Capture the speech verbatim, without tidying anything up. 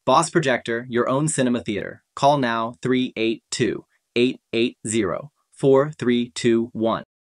Boss Projector, your own cinema theater. Call now three eight two, eight eight zero, four three two one.